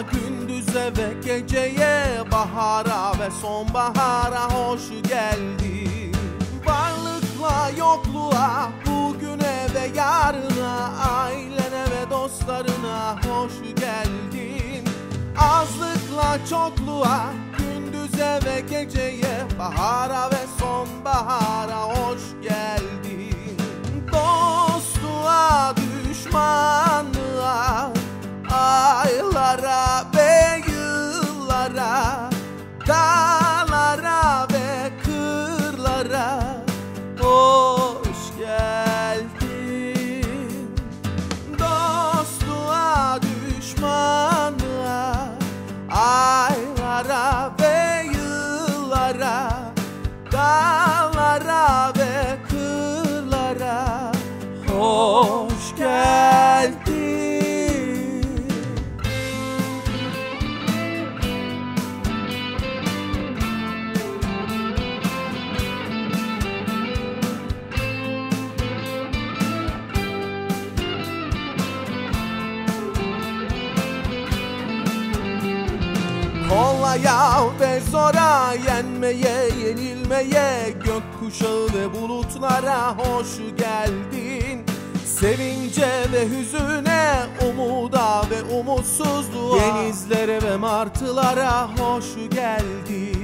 gündüze ve geceye, bahara ve sonbahara hoş geldin. Varlıkla yokluğa, bugüne ve yarına, ailene ve dostlarına hoş geldin. Azlıkla çokluğa, gündüze ve geceye, bahara ve sonbahara hoş geldin. Dostluğa, düşmanlığa, aylara ve yıllara, dağlara ve kırlara hoş geldin. Dostluğa, düşmanlığa, aylara ve yıllara, dağlara ve kırlara hoş geldin. Kolaya ve zora, yenmeye, yenilmeye, gökkuşağı ve bulutlara hoş geldin. Sevince ve hüzüne, umuda ve umutsuzluğa, denizlere ve martılara hoş geldin.